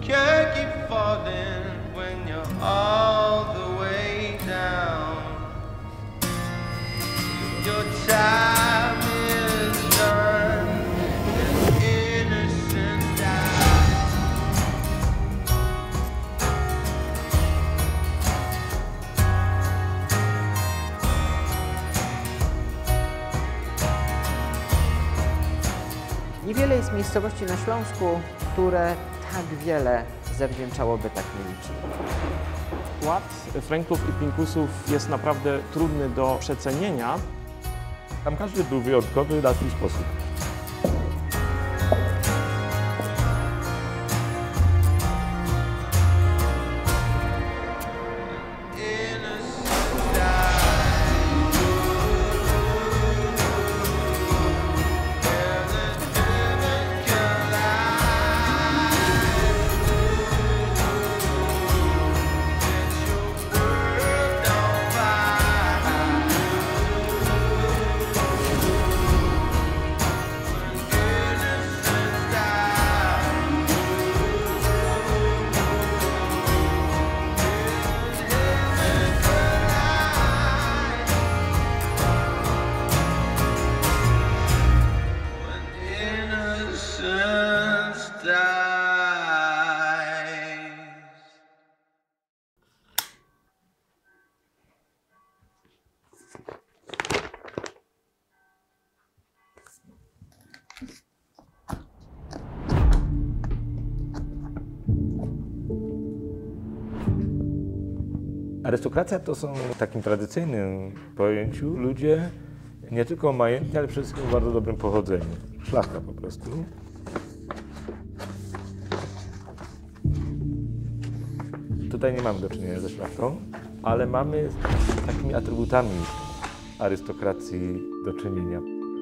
can't keep falling when you're all the way down. Your time is done, and innocent dies. Niewiele jest miejscowości na Śląsku, które tak wiele zawdzięczałoby tak nielicznym. Wkład Franklów i Pinkusów jest naprawdę trudny do przecenienia. Tam każdy był wyjątkowy na swój sposób. Arystokracja to są w takim tradycyjnym pojęciu ludzie nie tylko majętni, ale przede wszystkim o bardzo dobrym pochodzeniu. Szlachta po prostu. Tutaj nie mamy do czynienia ze szlachtą, ale mamy z takimi atrybutami arystokracji do czynienia.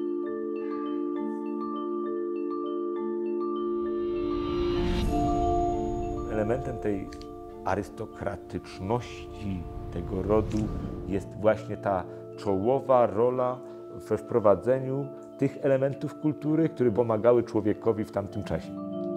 Elementem tej arystokratyczności tego rodu jest właśnie ta czołowa rola we wprowadzeniu tych elementów kultury, które pomagały człowiekowi w tamtym czasie.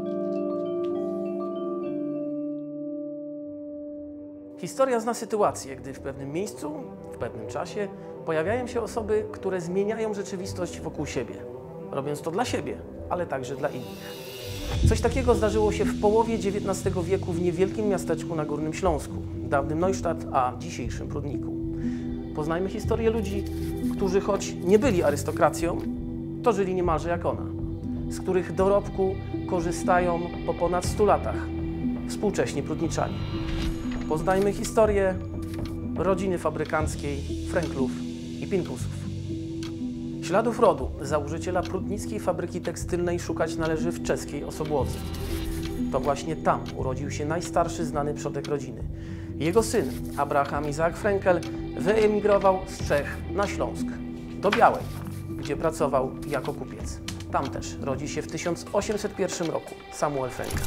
Historia zna sytuację, gdy w pewnym miejscu, w pewnym czasie pojawiają się osoby, które zmieniają rzeczywistość wokół siebie, robiąc to dla siebie, ale także dla innych. Coś takiego zdarzyło się w połowie XIX wieku w niewielkim miasteczku na Górnym Śląsku, dawnym Neustadt, a dzisiejszym Prudniku. Poznajmy historię ludzi, którzy choć nie byli arystokracją, to żyli niemalże jak ona, z których dorobku korzystają po ponad 100 latach współcześni prudniczanie. Poznajmy historię rodziny fabrykanckiej Franklów i Pinkusów. Śladów rodu założyciela prudnickiej fabryki tekstylnej szukać należy w czeskiej Osobłodze. To właśnie tam urodził się najstarszy znany przodek rodziny. Jego syn, Abraham Izaak Frenkel, wyemigrował z Czech na Śląsk, do Białej, gdzie pracował jako kupiec. Tam też rodzi się w 1801 roku Samuel Frenkel.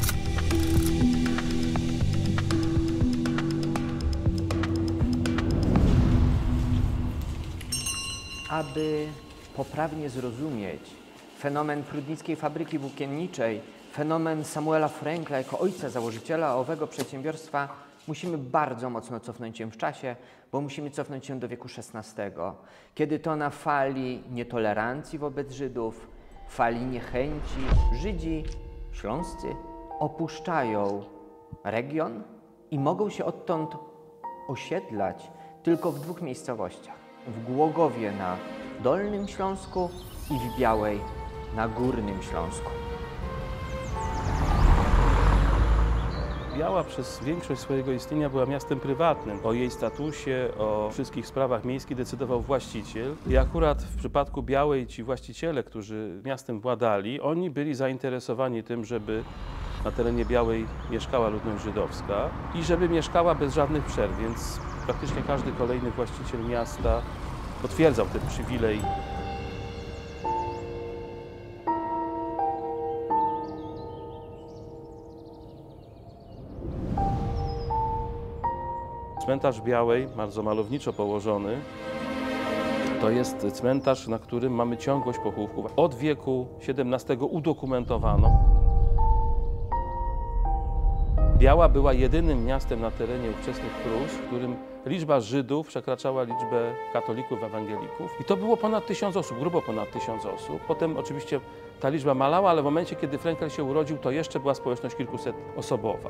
Aby poprawnie zrozumieć fenomen prudnickiej fabryki włókienniczej, fenomen Samuela Frenkla jako ojca założyciela owego przedsiębiorstwa, musimy bardzo mocno cofnąć się w czasie, bo musimy cofnąć się do wieku XVI, kiedy to na fali nietolerancji wobec Żydów, fali niechęci, Żydzi śląscy opuszczają region i mogą się odtąd osiedlać tylko w 2 miejscowościach. W Głogowie na Dolnym Śląsku i w Białej na Górnym Śląsku. Biała przez większość swojego istnienia była miastem prywatnym. O jej statusie, o wszystkich sprawach miejskich decydował właściciel. I akurat w przypadku Białej ci właściciele, którzy miastem władali, oni byli zainteresowani tym, żeby na terenie Białej mieszkała ludność żydowska i żeby mieszkała bez żadnych przerw, więc praktycznie każdy kolejny właściciel miasta potwierdzał ten przywilej. Cmentarz Białej, bardzo malowniczo położony, to jest cmentarz, na którym mamy ciągłość pochówków. Od wieku XVII udokumentowano. Biała była jedynym miastem na terenie ówczesnych Prus, w którym liczba Żydów przekraczała liczbę katolików, ewangelików. I to było ponad 1000 osób, grubo ponad 1000 osób. Potem oczywiście ta liczba malała, ale w momencie, kiedy Frenkel się urodził, to jeszcze była społeczność kilkuset osobowa.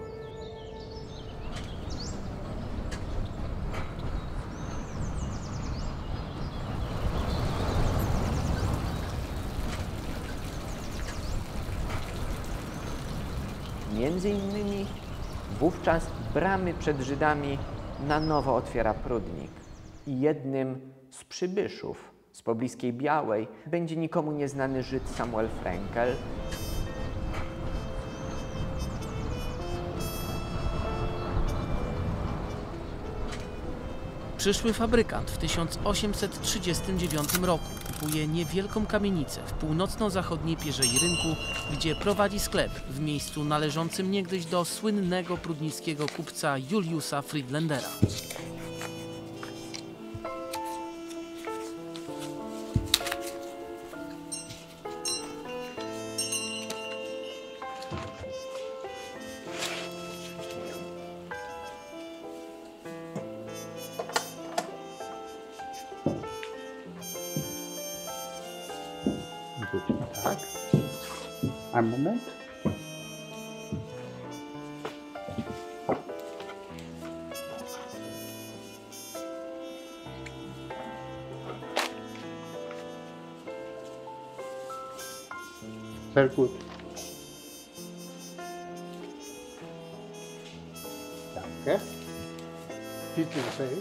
Między innymi wówczas bramy przed Żydami na nowo otwiera Prudnik. I jednym z przybyszów z pobliskiej Białej będzie nikomu nieznany Żyd Samuel Frenkel. Przyszły fabrykant w 1839 roku kupuje niewielką kamienicę w północno-zachodniej pierzei rynku, gdzie prowadzi sklep w miejscu należącym niegdyś do słynnego prudnickiego kupca Juliusa Friedländera. Tak. A moment. Very good. Danke. Bitte sehr.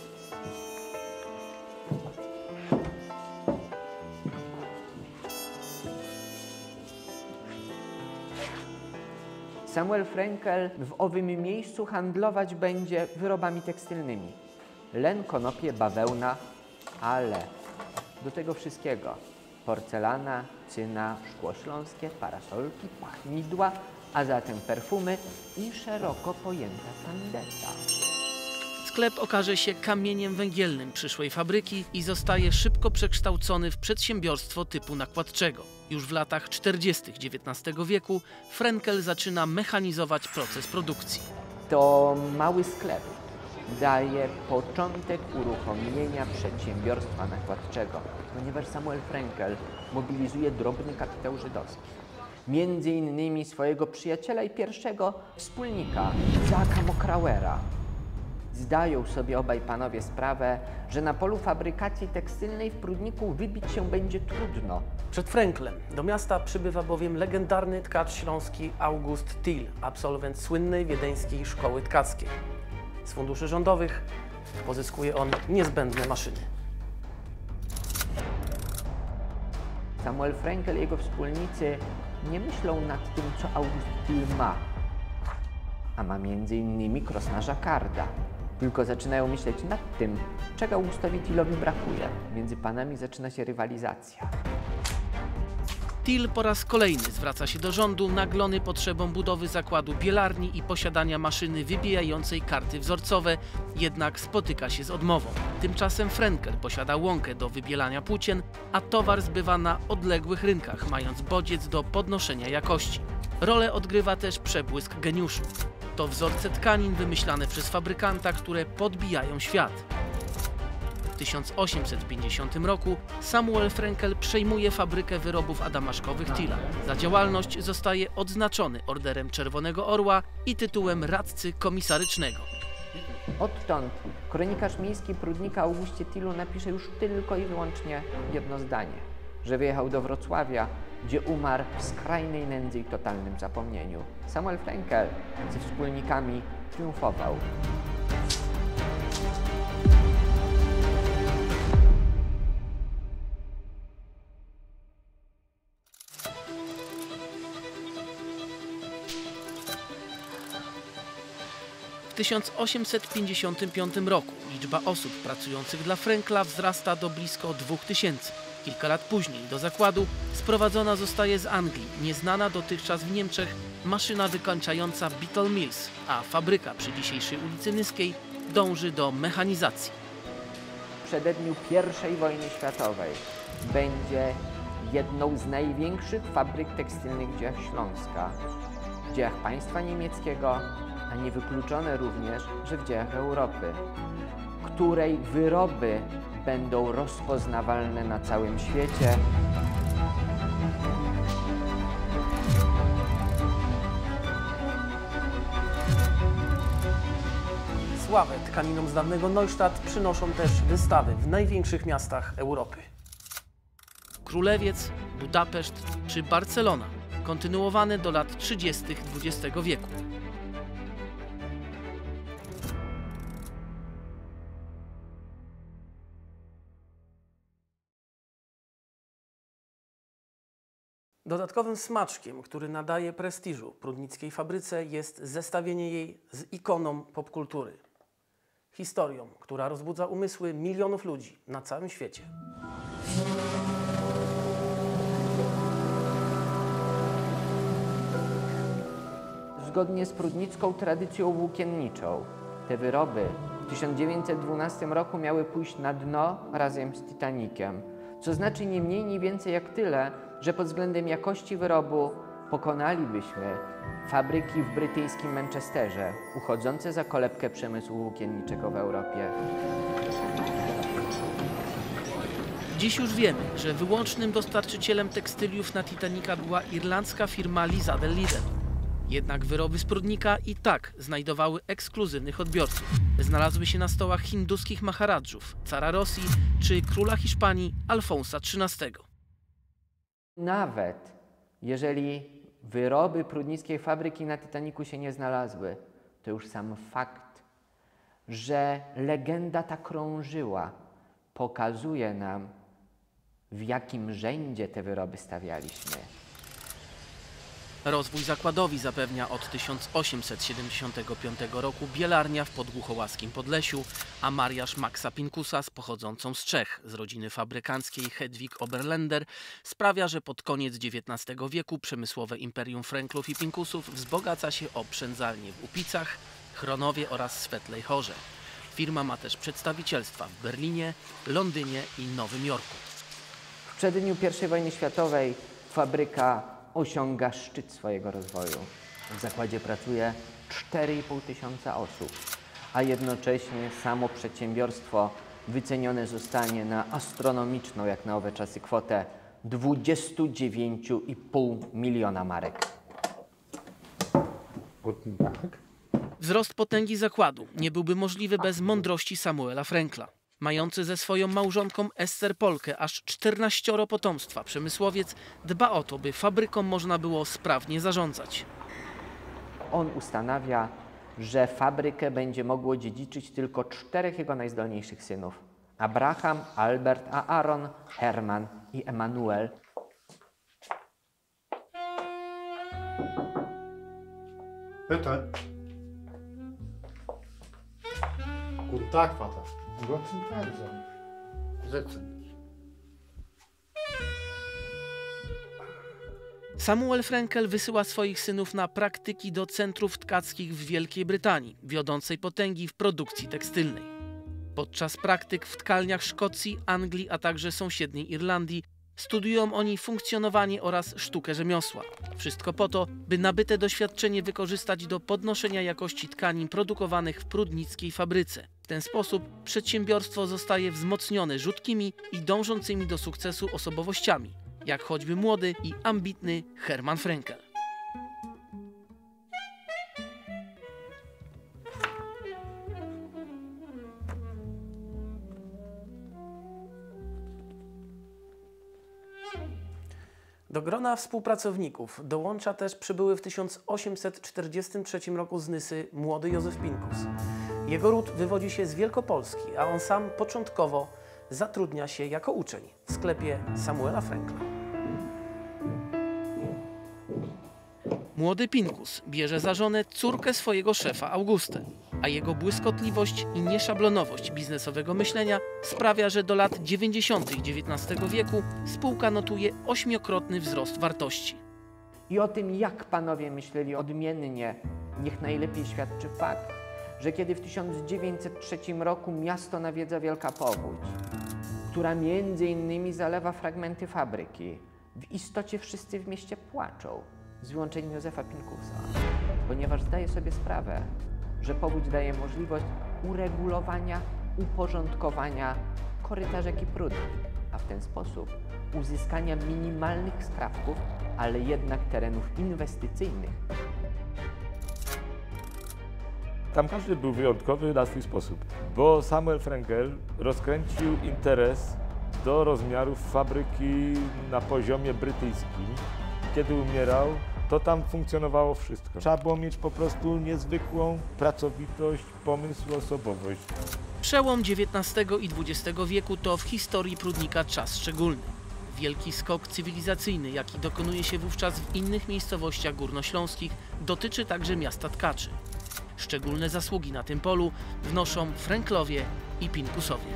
Samuel Frenkel w owym miejscu handlować będzie wyrobami tekstylnymi. Len, konopie, bawełna, ale do tego wszystkiego porcelana, cyna, szkło śląskie, parasolki, pachnidła, a zatem perfumy i szeroko pojęta tandeta. Sklep okaże się kamieniem węgielnym przyszłej fabryki i zostaje szybko przekształcony w przedsiębiorstwo typu nakładczego. Już w latach 40. XIX wieku Frenkel zaczyna mechanizować proces produkcji. To mały sklep daje początek uruchomienia przedsiębiorstwa nakładczego, ponieważ Samuel Frenkel mobilizuje drobny kapitał żydowski. Między innymi swojego przyjaciela i pierwszego wspólnika, Isaaca Mokrauera. Zdają sobie obaj panowie sprawę, że na polu fabrykacji tekstylnej w Prudniku wybić się będzie trudno. Przed Frenklem do miasta przybywa bowiem legendarny tkacz śląski August Till, absolwent słynnej wiedeńskiej szkoły tkackiej. Z funduszy rządowych pozyskuje on niezbędne maszyny. Samuel Frenkel i jego wspólnicy nie myślą nad tym, co August Till ma, a ma między innymi krosna żakarda. Tylko zaczynają myśleć nad tym, czego Augustowi Tillowi brakuje. Między panami zaczyna się rywalizacja. Till po raz kolejny zwraca się do rządu, naglony potrzebą budowy zakładu bielarni i posiadania maszyny wybijającej karty wzorcowe, jednak spotyka się z odmową. Tymczasem Frenkel posiada łąkę do wybielania płócien, a towar zbywa na odległych rynkach, mając bodziec do podnoszenia jakości. Rolę odgrywa też przebłysk geniuszu. To wzorce tkanin wymyślane przez fabrykanta, które podbijają świat. W 1850 roku Samuel Frenkel przejmuje fabrykę wyrobów adamaszkowych Tilla. Za działalność zostaje odznaczony Orderem Czerwonego Orła i tytułem radcy komisarycznego. Odtąd kronikarz miejski Prudnika Augustie Tillu napisze już tylko i wyłącznie jedno zdanie, że wyjechał do Wrocławia, gdzie umarł w skrajnej nędzy i totalnym zapomnieniu. Samuel Frenkel ze wspólnikami triumfował. W 1855 roku liczba osób pracujących dla Frenkla wzrasta do blisko 2000. Kilka lat później do zakładu sprowadzona zostaje z Anglii nieznana dotychczas w Niemczech maszyna wykańczająca Beetle Mills, a fabryka przy dzisiejszej ulicy Nyskiej dąży do mechanizacji. W przededniu I wojny światowej będzie jedną z największych fabryk tekstylnych w dziejach Śląska, w dziejach państwa niemieckiego a niewykluczone również, że w dziejach Europy, której wyroby będą rozpoznawalne na całym świecie. Sławę tkaninom z dawnego Neustadt przynoszą też wystawy w największych miastach Europy. Królewiec, Budapeszt czy Barcelona, kontynuowane do lat 30. XX wieku. Dodatkowym smaczkiem, który nadaje prestiżu prudnickiej fabryce, jest zestawienie jej z ikoną popkultury. Historią, która rozbudza umysły milionów ludzi na całym świecie. Zgodnie z prudnicką tradycją włókienniczą, te wyroby w 1912 roku miały pójść na dno razem z Titanikiem, co znaczy nie mniej, nie więcej jak tyle, że pod względem jakości wyrobu pokonalibyśmy fabryki w brytyjskim Manchesterze, uchodzące za kolebkę przemysłu włókienniczego w Europie. Dziś już wiemy, że wyłącznym dostarczycielem tekstyliów na Titanica była irlandzka firma Lissadell Liden. Jednak wyroby z Prudnika i tak znajdowały ekskluzywnych odbiorców. Znalazły się na stołach hinduskich maharadżów, cara Rosji czy króla Hiszpanii Alfonsa XIII. Nawet jeżeli wyroby prudnickiej fabryki na Titanicu się nie znalazły, to już sam fakt, że legenda ta krążyła, pokazuje nam, w jakim rzędzie te wyroby stawialiśmy. Rozwój zakładowi zapewnia od 1875 roku bielarnia w Podgłuchołaskim Podlesiu, a mariaż Maxa Pinkusa z pochodzącą z Czech, z rodziny fabrykanckiej Hedwig Oberländer, sprawia, że pod koniec XIX wieku przemysłowe imperium Frenklów i Pinkusów wzbogaca się o przędzalnie w Upicach, Chronowie oraz Swetlej Chorze. Firma ma też przedstawicielstwa w Berlinie, Londynie i Nowym Jorku. W przededniu I wojny światowej fabryka osiąga szczyt swojego rozwoju. W zakładzie pracuje 4,5 tysiąca osób, a jednocześnie samo przedsiębiorstwo wycenione zostanie na astronomiczną, jak na owe czasy, kwotę 29,5 miliona marek. Wzrost potęgi zakładu nie byłby możliwy bez mądrości Samuela Frenkla. Mający ze swoją małżonką Ester Polkę aż 14 potomstwa, przemysłowiec dba o to, by fabryką można było sprawnie zarządzać. On ustanawia, że fabrykę będzie mogło dziedziczyć tylko 4 jego najzdolniejszych synów. Abraham, Albert, a Aaron, Hermann i Emanuel. Bitte. Guten Tag, Vater. Guten Tag, Sohn. Sitzen. Samuel Frenkel wysyła swoich synów na praktyki do centrów tkackich w Wielkiej Brytanii, wiodącej potęgi w produkcji tekstylnej. Podczas praktyk w tkalniach Szkocji, Anglii, a także sąsiedniej Irlandii studiują oni funkcjonowanie oraz sztukę rzemiosła. Wszystko po to, by nabyte doświadczenie wykorzystać do podnoszenia jakości tkanin produkowanych w prudnickiej fabryce. W ten sposób przedsiębiorstwo zostaje wzmocnione rzutkimi i dążącymi do sukcesu osobowościami, jak choćby młody i ambitny Hermann Frenkel. Do grona współpracowników dołącza też przybyły w 1843 roku z Nysy młody Józef Pinkus. Jego ród wywodzi się z Wielkopolski, a on sam początkowo zatrudnia się jako uczeń w sklepie Samuela Frenkla. Młody Pinkus bierze za żonę córkę swojego szefa Augustę, a jego błyskotliwość i nieszablonowość biznesowego myślenia sprawia, że do lat 90. XIX wieku spółka notuje 8-krotny wzrost wartości. I o tym, jak panowie myśleli odmiennie, niech najlepiej świadczy fakt, że kiedy w 1903 roku miasto nawiedza wielka powódź, która między innymi zalewa fragmenty fabryki, w istocie wszyscy w mieście płaczą, z wyłączeniem Józefa Pinkusa. ponieważ zdaje sobie sprawę, że powódź daje możliwość uregulowania, uporządkowania korytarzek i prudni, a w ten sposób uzyskania minimalnych skrawków, ale jednak terenów inwestycyjnych. Tam każdy był wyjątkowy na swój sposób, bo Samuel Frenkel rozkręcił interes do rozmiarów fabryki na poziomie brytyjskim. Kiedy umierał, to tam funkcjonowało wszystko. Trzeba było mieć po prostu niezwykłą pracowitość, pomysł, osobowość. Przełom XIX i XX wieku to w historii Prudnika czas szczególny. Wielki skok cywilizacyjny, jaki dokonuje się wówczas w innych miejscowościach górnośląskich, dotyczy także miasta Tkaczy. Szczególne zasługi na tym polu wnoszą Frenklowie i Pinkusowie.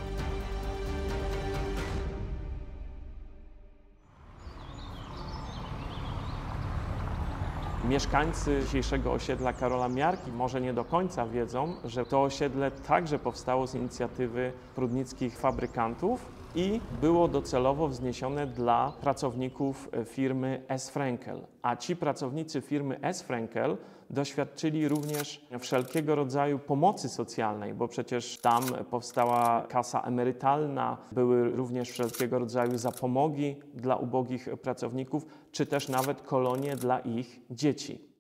Mieszkańcy dzisiejszego osiedla Karola Miarki może nie do końca wiedzą, że to osiedle także powstało z inicjatywy prudnickich fabrykantów i było docelowo wzniesione dla pracowników firmy S. Frenkel. A ci pracownicy firmy S. Frenkel doświadczyli również wszelkiego rodzaju pomocy socjalnej, bo przecież tam powstała kasa emerytalna, były również wszelkiego rodzaju zapomogi dla ubogich pracowników, czy też nawet kolonie dla ich dzieci.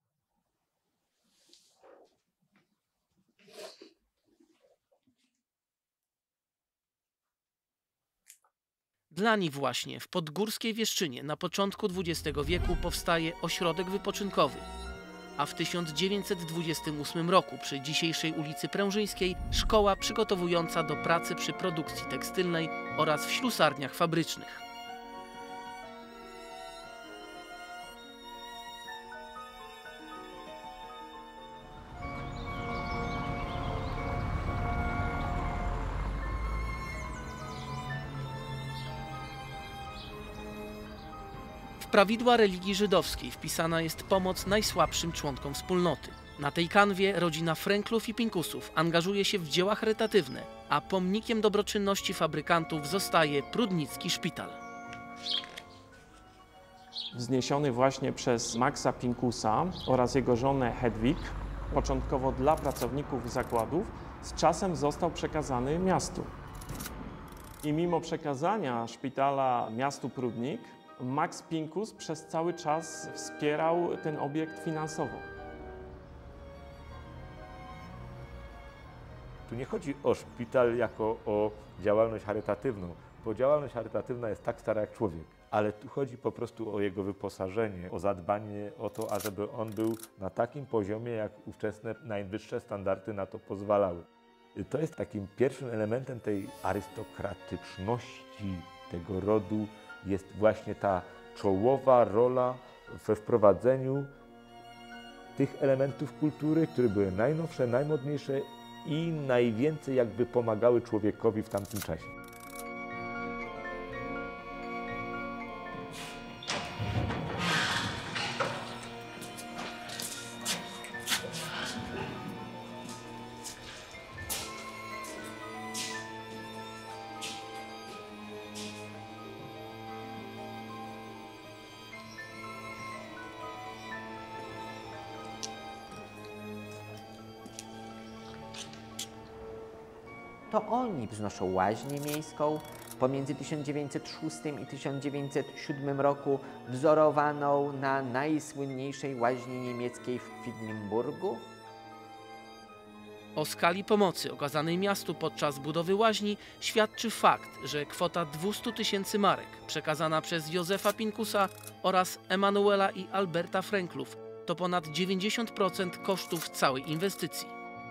Dla nich właśnie w podgórskiej Wieszczynie na początku XX wieku powstaje ośrodek wypoczynkowy, a w 1928 roku przy dzisiejszej ulicy Prężyńskiej szkoła przygotowująca do pracy przy produkcji tekstylnej oraz w ślusarniach fabrycznych. W prawidła religii żydowskiej wpisana jest pomoc najsłabszym członkom wspólnoty. Na tej kanwie rodzina Frenklów i Pinkusów angażuje się w dzieła charytatywne, a pomnikiem dobroczynności fabrykantów zostaje Prudnicki Szpital. Wzniesiony właśnie przez Maxa Pinkusa oraz jego żonę Hedwig, początkowo dla pracowników zakładów, z czasem został przekazany miastu. I mimo przekazania szpitala miastu Prudnik, Max Pinkus przez cały czas wspierał ten obiekt finansowo. Tu nie chodzi o szpital jako o działalność charytatywną, bo działalność charytatywna jest tak stara jak człowiek, ale tu chodzi po prostu o jego wyposażenie, o zadbanie o to, ażeby on był na takim poziomie, jak ówczesne najwyższe standardy na to pozwalały. To jest takim pierwszym elementem tej arystokratyczności tego rodu, jest właśnie ta czołowa rola we wprowadzeniu tych elementów kultury, które były najnowsze, najmodniejsze i najwięcej jakby pomagały człowiekowi w tamtym czasie. To oni wznoszą łaźnię miejską pomiędzy 1906 i 1907 roku, wzorowaną na najsłynniejszej łaźni niemieckiej w Kwidnienburgu. O skali pomocy okazanej miastu podczas budowy łaźni świadczy fakt, że kwota 200 000 marek przekazana przez Józefa Pinkusa oraz Emanuela i Alberta Frenklów to ponad 90% kosztów całej inwestycji.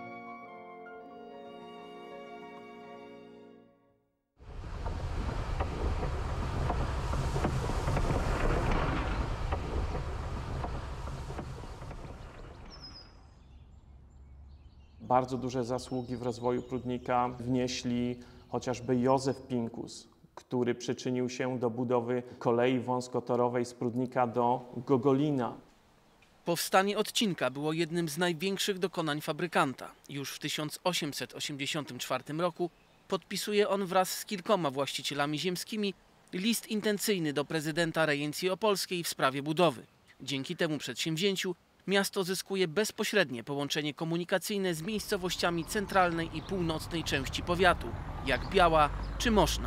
Bardzo duże zasługi w rozwoju Prudnika wnieśli chociażby Józef Pinkus, który przyczynił się do budowy kolei wąskotorowej z Prudnika do Gogolina. Powstanie odcinka było jednym z największych dokonań fabrykanta. Już w 1884 roku podpisuje on wraz z kilkoma właścicielami ziemskimi list intencyjny do prezydenta rejencji opolskiej w sprawie budowy. Dzięki temu przedsięwzięciu miasto zyskuje bezpośrednie połączenie komunikacyjne z miejscowościami centralnej i północnej części powiatu, jak Biała czy Moszna.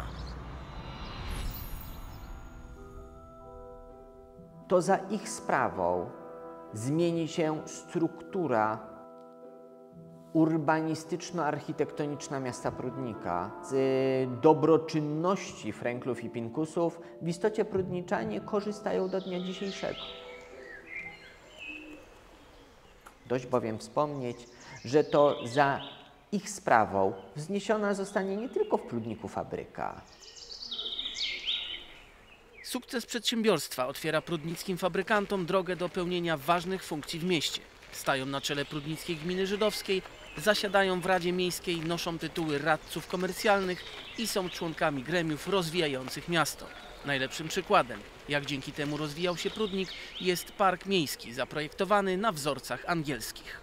To za ich sprawą zmieni się struktura urbanistyczno-architektoniczna miasta Prudnika. Z dobroczynności Frenklów i Pinkusów w istocie prudniczanie korzystają do dnia dzisiejszego. Dość bowiem wspomnieć, że to za ich sprawą wzniesiona zostanie nie tylko w Prudniku fabryka. Sukces przedsiębiorstwa otwiera prudnickim fabrykantom drogę do pełnienia ważnych funkcji w mieście. Stają na czele Prudnickiej Gminy Żydowskiej, zasiadają w Radzie Miejskiej, noszą tytuły radców komercjalnych i są członkami gremiów rozwijających miasto. Najlepszym przykładem, jak dzięki temu rozwijał się Prudnik, jest park miejski zaprojektowany na wzorcach angielskich.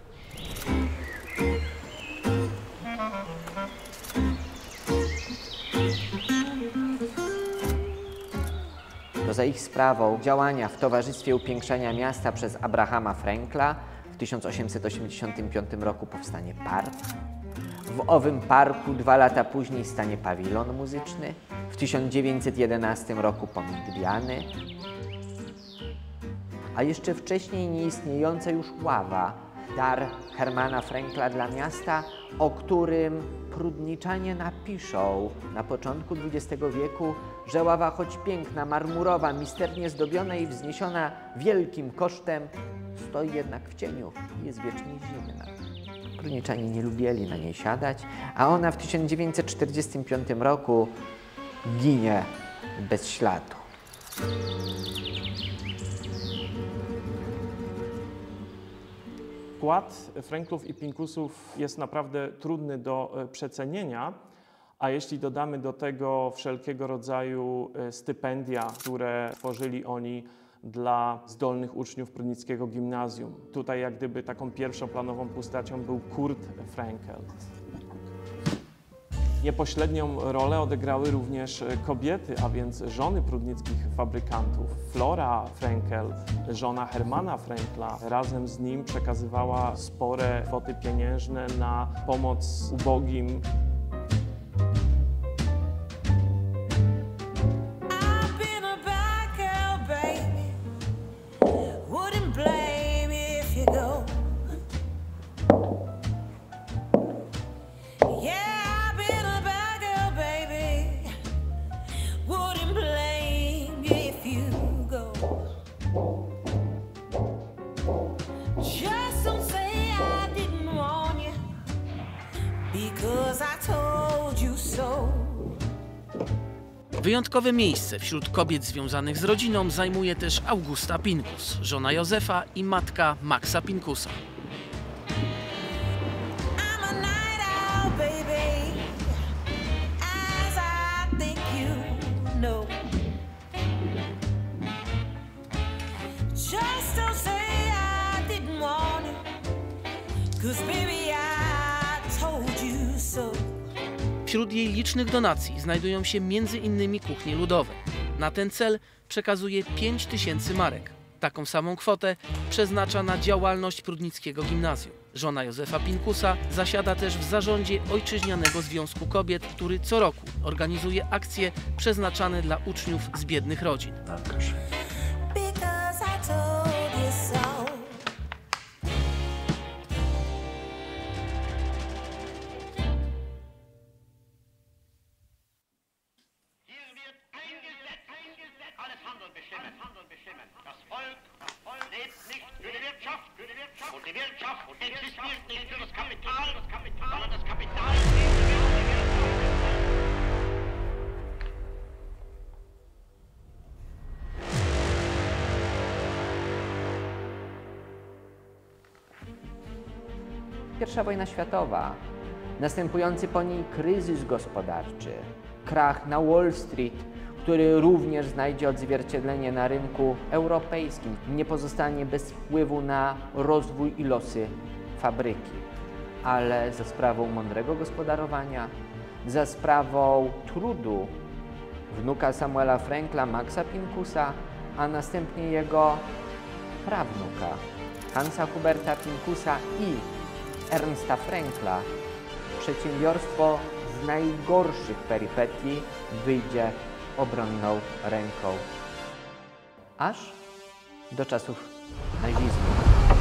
To za ich sprawą działania w Towarzystwie Upiększania Miasta przez Abrahama Frenkla w 1885 roku powstanie park. W owym parku 2 lata później stanie pawilon muzyczny, w 1911 roku pomnik Diany, a jeszcze wcześniej nieistniejąca już ława, dar Hermana Frenkla dla miasta, o którym prudniczanie napiszą na początku XX wieku, że ława, choć piękna, marmurowa, misternie zdobiona i wzniesiona wielkim kosztem, stoi jednak w cieniu i jest wiecznie zimna. Prudniczanie nie lubili na niej siadać, a ona w 1945 roku ginie bez śladu. Wkład Frenklów i Pinkusów jest naprawdę trudny do przecenienia, a jeśli dodamy do tego wszelkiego rodzaju stypendia, które tworzyli oni dla zdolnych uczniów Prudnickiego Gimnazjum. Tutaj jak gdyby taką pierwszoplanową postacią był Kurt Frenkel. Niepośrednią rolę odegrały również kobiety, a więc żony prudnickich fabrykantów. Flora Frenkel, żona Hermana Frenkla, razem z nim przekazywała spore kwoty pieniężne na pomoc ubogim. Wyjątkowe miejsce wśród kobiet związanych z rodziną zajmuje też Augusta Pinkus, żona Józefa i matka Maxa Pinkusa. Wśród jej licznych donacji znajdują się m.in. kuchnie ludowe. Na ten cel przekazuje 5000 marek. Taką samą kwotę przeznacza na działalność Prudnickiego Gimnazjum. Żona Józefa Pinkusa zasiada też w zarządzie Ojczyźnianego Związku Kobiet, który co roku organizuje akcje przeznaczane dla uczniów z biednych rodzin. Und die Wirtschaft existiert nicht für das Kapital, sondern das Kapital steht für die Wirtschaft. I wojna światowa, następujący po niej kryzys gospodarczy, krach na Wall Street, który również znajdzie odzwierciedlenie na rynku europejskim, nie pozostanie bez wpływu na rozwój i losy fabryki, ale za sprawą mądrego gospodarowania, za sprawą trudu wnuka Samuela Frenkla, Maxa Pinkusa, a następnie jego prawnuka, Hansa Huberta Pinkusa i Ernsta Frankla przedsiębiorstwo z najgorszych perypetii wyjdzie obronną ręką. Aż do czasów nazizmu.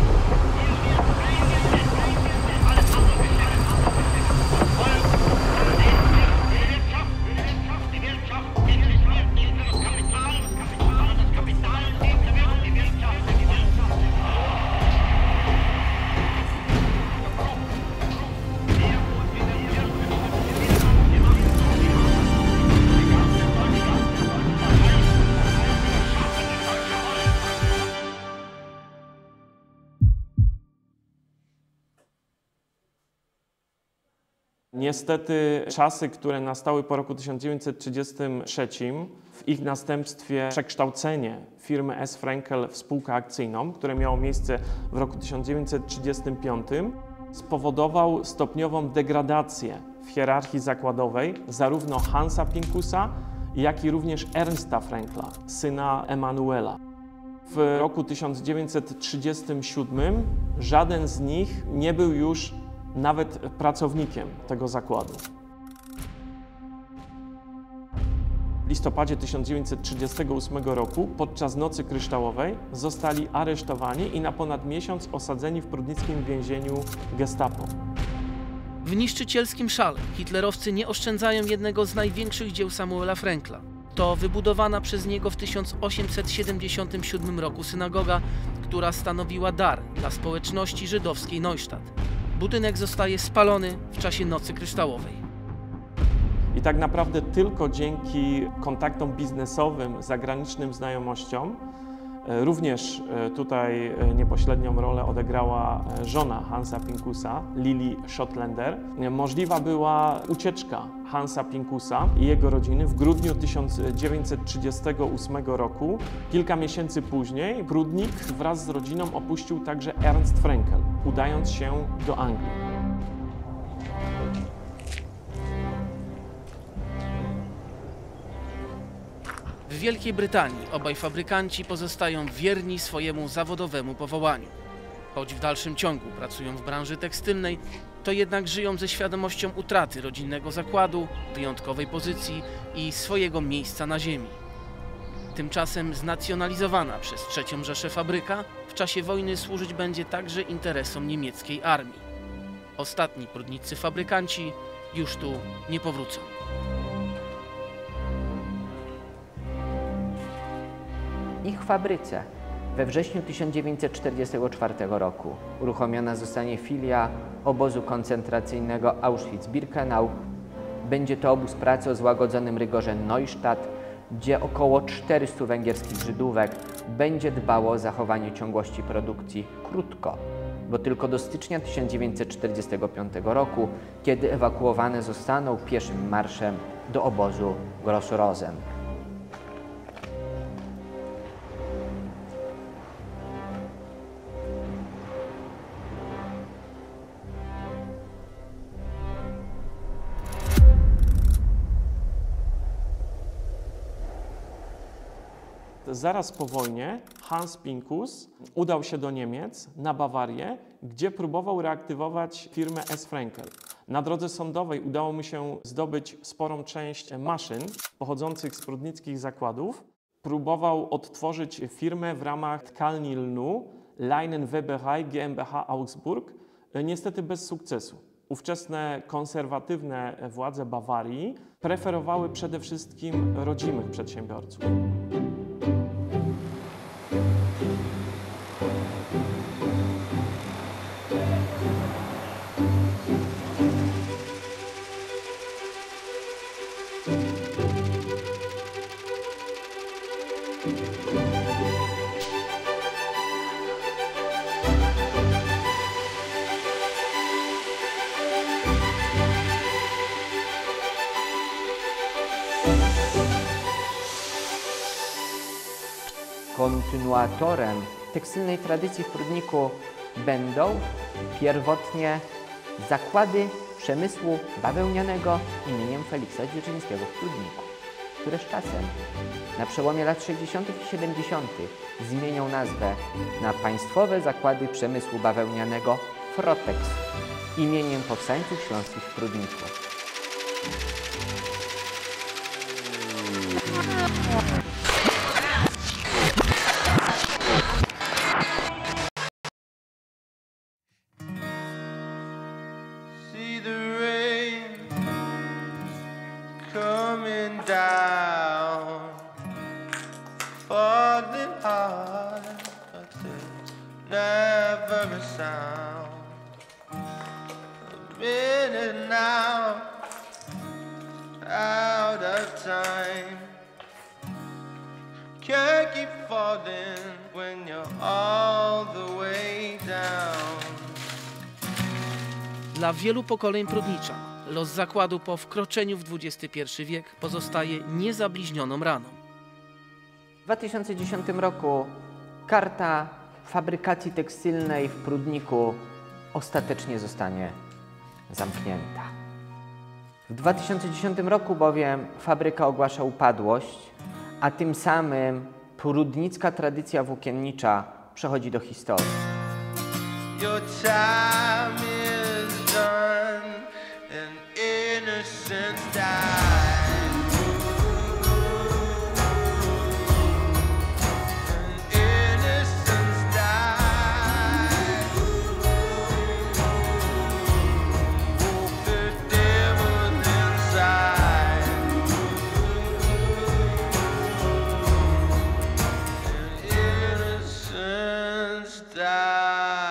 Niestety czasy, które nastały po roku 1933, w ich następstwie przekształcenie firmy S. Frenkel w spółkę akcyjną, które miało miejsce w roku 1935, spowodował stopniową degradację w hierarchii zakładowej zarówno Hansa Pinkusa, jak i również Ernsta Frankla, syna Emanuela. W roku 1937 żaden z nich nie był już nawet pracownikiem tego zakładu. W listopadzie 1938 roku podczas Nocy Kryształowej zostali aresztowani i na ponad miesiąc osadzeni w prudnickim więzieniu Gestapo. W niszczycielskim szale hitlerowcy nie oszczędzają jednego z największych dzieł Samuela Frankla. To wybudowana przez niego w 1877 roku synagoga, która stanowiła dar dla społeczności żydowskiej Neustadt. Budynek zostaje spalony w czasie Nocy Kryształowej. I tak naprawdę tylko dzięki kontaktom biznesowym, zagranicznym znajomościom, również tutaj niepośrednią rolę odegrała żona Hansa Pinkusa, Lili Schottländer, możliwa była ucieczka Hansa Pinkusa i jego rodziny w grudniu 1938 roku. Kilka miesięcy później Prudnik wraz z rodziną opuścił także Ernst Frenkel, udając się do Anglii. W Wielkiej Brytanii obaj fabrykanci pozostają wierni swojemu zawodowemu powołaniu. Choć w dalszym ciągu pracują w branży tekstylnej, to jednak żyją ze świadomością utraty rodzinnego zakładu, wyjątkowej pozycji i swojego miejsca na ziemi. Tymczasem znacjonalizowana przez III Rzeszę fabryka w czasie wojny służyć będzie także interesom niemieckiej armii. Ostatni prudniccy fabrykanci już tu nie powrócą. Ich fabryce we wrześniu 1944 roku uruchomiona zostanie filia obozu koncentracyjnego Auschwitz-Birkenau. Będzie to obóz pracy o złagodzonym rygorze Neustadt, gdzie około 400 węgierskich Żydówek będzie dbało o zachowanie ciągłości produkcji krótko, bo tylko do stycznia 1945 roku, kiedy ewakuowane zostaną pieszym marszem do obozu Gross-Rosen. Zaraz po wojnie Hans Pinkus udał się do Niemiec, na Bawarię, gdzie próbował reaktywować firmę S. Frenkel. Na drodze sądowej udało mu się zdobyć sporą część maszyn pochodzących z prudnickich zakładów. Próbował odtworzyć firmę w ramach tkalni lnu Leinenweberei GmbH Augsburg, niestety bez sukcesu. Ówczesne konserwatywne władze Bawarii preferowały przede wszystkim rodzimych przedsiębiorców. Kontynuatorem tekstylnej tradycji w Prudniku będą pierwotnie zakłady przemysłu bawełnianego imieniem Feliksa Dzierżyńskiego w Prudniku. które z czasem, na przełomie lat 60. i 70. zmienią nazwę na Państwowe Zakłady Przemysłu Bawełnianego Frotex imieniem powstańców śląskich w Prudniku. See the rain coming down, falling hard, but there's never a sound. A minute now, out of time. Can't keep falling when you're all the way down. Dla wielu pokoleń Prudnicza los zakładu po wkroczeniu w XXI wiek pozostaje niezabliźnioną raną. W 2010 roku karta fabrykacji tekstylnej w Prudniku ostatecznie zostanie zamknięta. W 2010 roku bowiem fabryka ogłasza upadłość, a tym samym prudnicka tradycja włókiennicza przechodzi do historii. Your time is done and innocence dies. And innocence dies. The devil's inside. And innocence dies.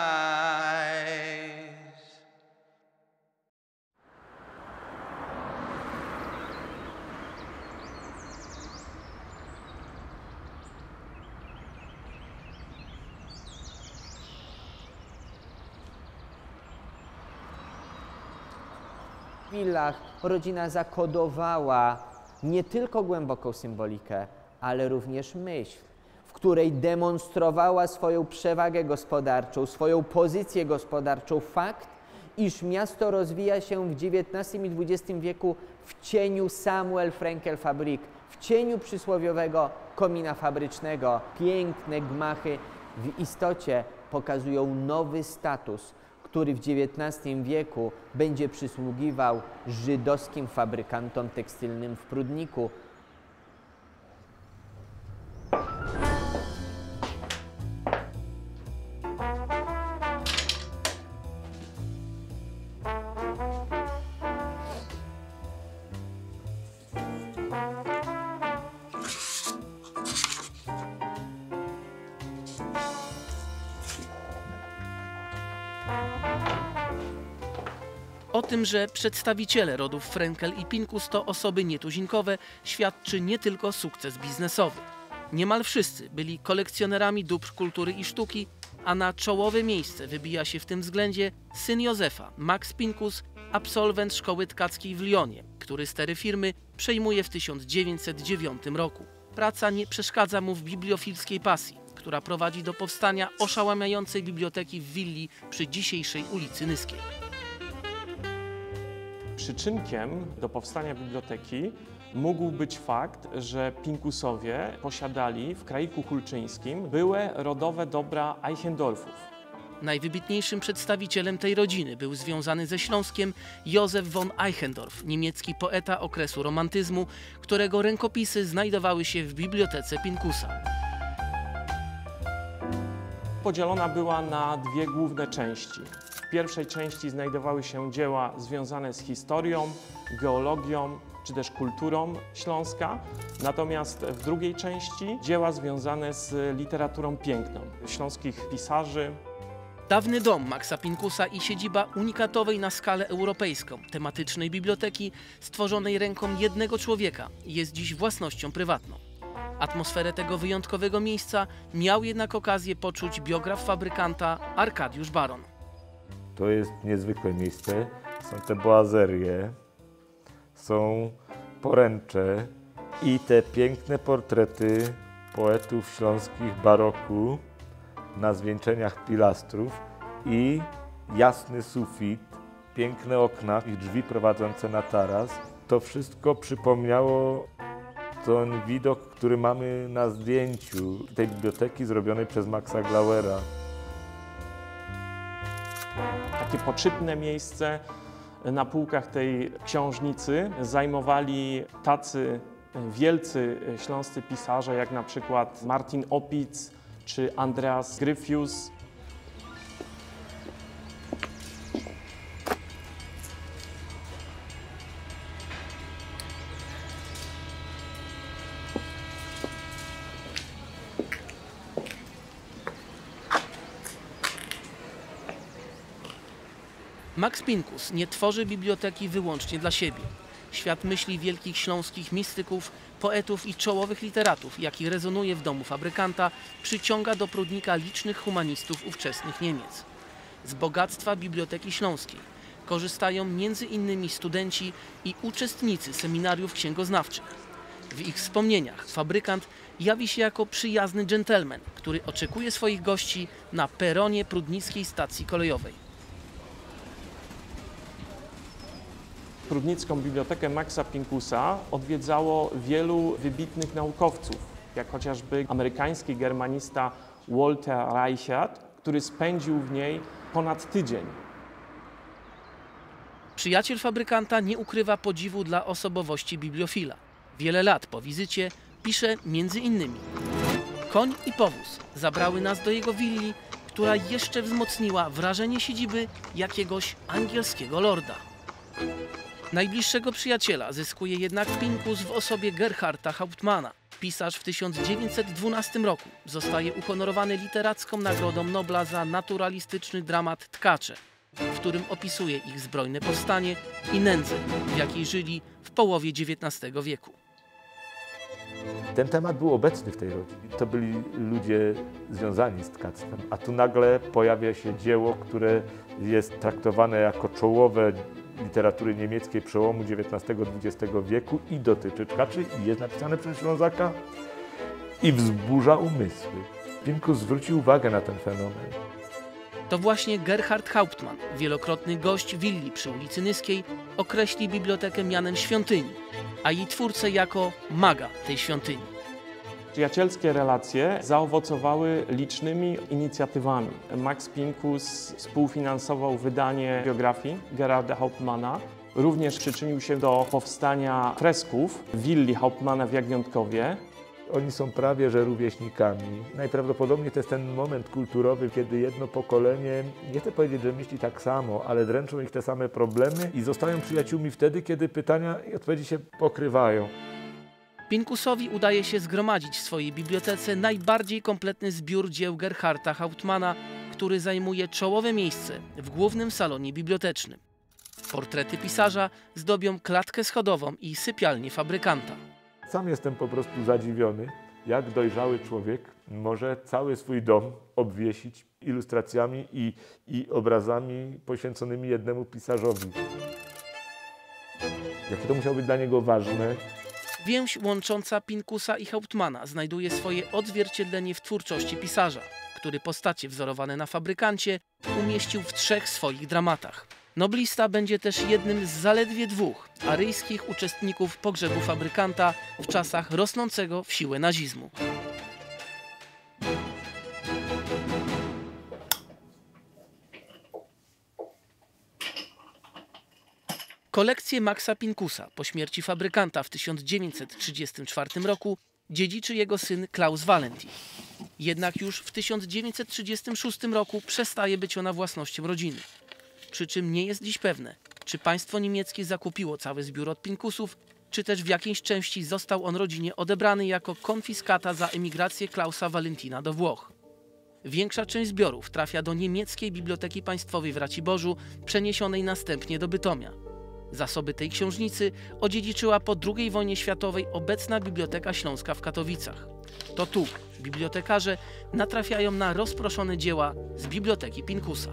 W willach rodzina zakodowała nie tylko głęboką symbolikę, ale również myśl, w której demonstrowała swoją przewagę gospodarczą, swoją pozycję gospodarczą, fakt, iż miasto rozwija się w XIX i XX wieku w cieniu Samuel Frenkel Fabrik, w cieniu przysłowiowego komina fabrycznego. Piękne gmachy w istocie pokazują nowy status, który w XIX wieku będzie przysługiwał żydowskim fabrykantom tekstylnym w Prudniku. O tym, że przedstawiciele rodów Frenkel i Pinkus to osoby nietuzinkowe, świadczy nie tylko sukces biznesowy. Niemal wszyscy byli kolekcjonerami dóbr kultury i sztuki, a na czołowe miejsce wybija się w tym względzie syn Józefa, Max Pinkus, absolwent szkoły tkackiej w Lyonie, który stery firmy przejmuje w 1909 roku. Praca nie przeszkadza mu w bibliofilskiej pasji, która prowadzi do powstania oszałamiającej biblioteki w willi przy dzisiejszej ulicy Nyskiej. Przyczynkiem do powstania biblioteki mógł być fakt, że Pinkusowie posiadali w kraiku hulczyńskim byłe rodowe dobra Eichendorffów. Najwybitniejszym przedstawicielem tej rodziny był związany ze Śląskiem Józef von Eichendorff, niemiecki poeta okresu romantyzmu, którego rękopisy znajdowały się w bibliotece Pinkusa. Podzielona była na dwie główne części. W pierwszej części znajdowały się dzieła związane z historią, geologią czy też kulturą Śląska, natomiast w drugiej części dzieła związane z literaturą piękną śląskich pisarzy. Dawny dom Maxa Pinkusa i siedziba unikatowej na skalę europejską tematycznej biblioteki stworzonej ręką jednego człowieka jest dziś własnością prywatną. Atmosferę tego wyjątkowego miejsca miał jednak okazję poczuć biograf fabrykanta Arkadiusz Baron. To jest niezwykłe miejsce. Są te boazerie, są poręcze i te piękne portrety poetów śląskich baroku na zwieńczeniach pilastrów i jasny sufit, piękne okna i drzwi prowadzące na taras. To wszystko przypomniało ten widok, który mamy na zdjęciu tej biblioteki zrobionej przez Maxa Glauera. Takie poczytne miejsce na półkach tej książnicy zajmowali tacy wielcy śląscy pisarze, jak na przykład Martin Opitz czy Andreas Gryphius. Max Pinkus nie tworzy biblioteki wyłącznie dla siebie. Świat myśli wielkich śląskich mistyków, poetów i czołowych literatów, jaki rezonuje w domu fabrykanta, przyciąga do Prudnika licznych humanistów ówczesnych Niemiec. Z bogactwa Biblioteki Śląskiej korzystają m.in. studenci i uczestnicy seminariów księgoznawczych. W ich wspomnieniach fabrykant jawi się jako przyjazny dżentelmen, który oczekuje swoich gości na peronie prudnickiej stacji kolejowej. Prudnicką Bibliotekę Maxa Pinkusa odwiedzało wielu wybitnych naukowców, jak chociażby amerykański germanista Walter Reichert, który spędził w niej ponad tydzień. Przyjaciel fabrykanta nie ukrywa podziwu dla osobowości bibliofila. Wiele lat po wizycie pisze m.in. Koń i powóz zabrały nas do jego willi, która jeszcze wzmocniła wrażenie siedziby jakiegoś angielskiego lorda. Najbliższego przyjaciela zyskuje jednak Pinkus w osobie Gerharda Hauptmanna. Pisarz w 1912 roku zostaje uhonorowany literacką Nagrodą Nobla za naturalistyczny dramat Tkacze, w którym opisuje ich zbrojne powstanie i nędzę, w jakiej żyli w połowie XIX wieku. Ten temat był obecny w tej rodzinie. To byli ludzie związani z tkactwem, a tu nagle pojawia się dzieło, które jest traktowane jako czołowe literatury niemieckiej przełomu XIX-XX wieku i dotyczy tkaczy i jest napisane przez Ślązaka i wzburza umysły. Pinkus zwrócił uwagę na ten fenomen. To właśnie Gerhard Hauptmann, wielokrotny gość willi przy ulicy Nyskiej, określi bibliotekę mianem świątyni, a jej twórcę jako maga tej świątyni. Przyjacielskie relacje zaowocowały licznymi inicjatywami. Max Pinkus współfinansował wydanie biografii Gerharda Hauptmanna. Również przyczynił się do powstania fresków willi Hauptmanna w Jagniątkowie. Oni są prawie że rówieśnikami. Najprawdopodobniej to jest ten moment kulturowy, kiedy jedno pokolenie, nie chcę powiedzieć, że myśli tak samo, ale dręczą ich te same problemy i zostają przyjaciółmi wtedy, kiedy pytania i odpowiedzi się pokrywają. Pinkusowi udaje się zgromadzić w swojej bibliotece najbardziej kompletny zbiór dzieł Gerharda Hauptmanna, który zajmuje czołowe miejsce w głównym salonie bibliotecznym. Portrety pisarza zdobią klatkę schodową i sypialnię fabrykanta. Sam jestem po prostu zadziwiony, jak dojrzały człowiek może cały swój dom obwiesić ilustracjami i obrazami poświęconymi jednemu pisarzowi. Jakie to musiało być dla niego ważne. Więź łącząca Pinkusa i Hauptmanna znajduje swoje odzwierciedlenie w twórczości pisarza, który postacie wzorowane na fabrykancie umieścił w 3 swoich dramatach. Noblista będzie też jednym z zaledwie 2 aryjskich uczestników pogrzebu fabrykanta w czasach rosnącego w siłę nazizmu. Kolekcję Maxa Pinkusa po śmierci fabrykanta w 1934 roku dziedziczy jego syn Klaus Valentin. Jednak już w 1936 roku przestaje być ona własnością rodziny. Przy czym nie jest dziś pewne, czy państwo niemieckie zakupiło cały zbiór od Pinkusów, czy też w jakiejś części został on rodzinie odebrany jako konfiskata za emigrację Klausa Valentina do Włoch. Większa część zbiorów trafia do niemieckiej Biblioteki Państwowej w Raciborzu, przeniesionej następnie do Bytomia. Zasoby tej książnicy odziedziczyła po II wojnie światowej obecna Biblioteka Śląska w Katowicach. To tu bibliotekarze natrafiają na rozproszone dzieła z Biblioteki Pinkusa.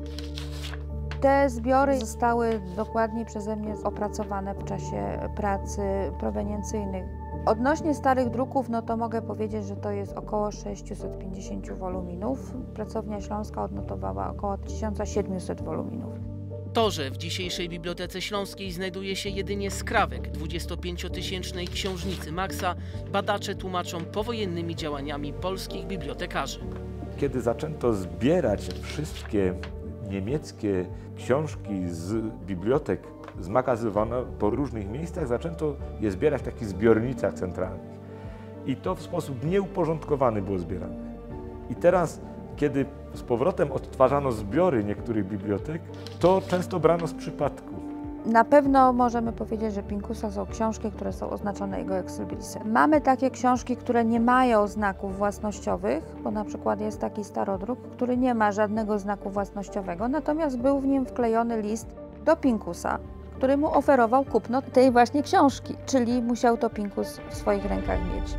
Te zbiory zostały dokładnie przeze mnie opracowane w czasie pracy proweniencyjnych. Odnośnie starych druków, no to mogę powiedzieć, że to jest około 650 woluminów. Pracownia Śląska odnotowała około 1700 woluminów. To, że w dzisiejszej Bibliotece Śląskiej znajduje się jedynie skrawek 25-tysięcznej książnicy Maxa, badacze tłumaczą powojennymi działaniami polskich bibliotekarzy. Kiedy zaczęto zbierać wszystkie niemieckie książki z bibliotek zmagazynowane po różnych miejscach, zaczęto je zbierać w takich zbiornicach centralnych. I to w sposób nieuporządkowany było zbierane. I teraz, kiedy z powrotem odtwarzano zbiory niektórych bibliotek, to często brano z przypadku. Na pewno możemy powiedzieć, że Pinkusa są książki, które są oznaczone jego ex librisem. Mamy takie książki, które nie mają znaków własnościowych, bo na przykład jest taki starodruk, który nie ma żadnego znaku własnościowego, natomiast był w nim wklejony list do Pinkusa, który mu oferował kupno tej właśnie książki, czyli musiał to Pinkus w swoich rękach mieć.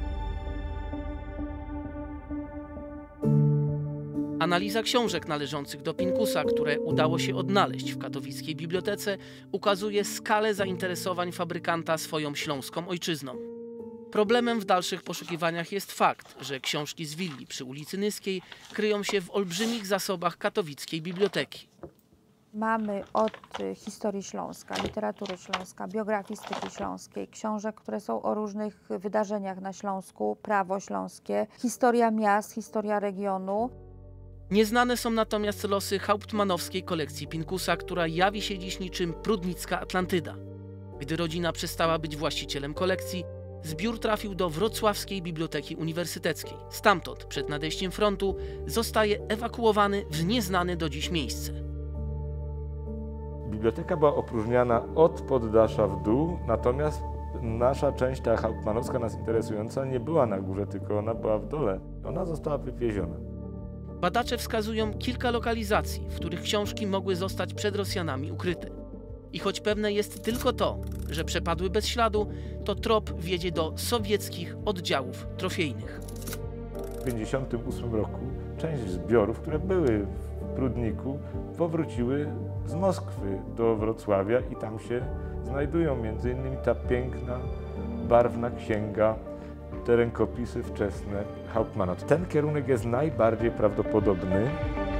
Analiza książek należących do Pinkusa, które udało się odnaleźć w katowickiej bibliotece, ukazuje skalę zainteresowań fabrykanta swoją śląską ojczyzną. Problemem w dalszych poszukiwaniach jest fakt, że książki z willi przy ulicy Nyskiej kryją się w olbrzymich zasobach katowickiej biblioteki. Mamy od historii Śląska, literatury Śląska, biografistyki śląskiej, książek, które są o różnych wydarzeniach na Śląsku, prawo śląskie, historia miast, historia regionu. Nieznane są natomiast losy hauptmannowskiej kolekcji Pinkusa, która jawi się dziś niczym prudnicka Atlantyda. Gdy rodzina przestała być właścicielem kolekcji, zbiór trafił do Wrocławskiej Biblioteki Uniwersyteckiej. Stamtąd, przed nadejściem frontu, zostaje ewakuowany w nieznane do dziś miejsce. Biblioteka była opróżniana od poddasza w dół, natomiast nasza część, ta hauptmannowska, nas interesująca, nie była na górze, tylko ona była w dole. Ona została wywieziona. Badacze wskazują kilka lokalizacji, w których książki mogły zostać przed Rosjanami ukryte. I choć pewne jest tylko to, że przepadły bez śladu, to trop wiedzie do sowieckich oddziałów trofejnych. W 1958 roku część zbiorów, które były w Prudniku, powróciły z Moskwy do Wrocławia i tam się znajdują m.in. ta piękna, barwna księga, te rękopisy wczesne Hauptmanna. Ten kierunek jest najbardziej prawdopodobny.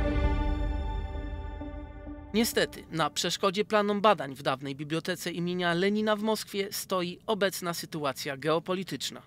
Niestety, na przeszkodzie planom badań w dawnej bibliotece imienia Lenina w Moskwie stoi obecna sytuacja geopolityczna.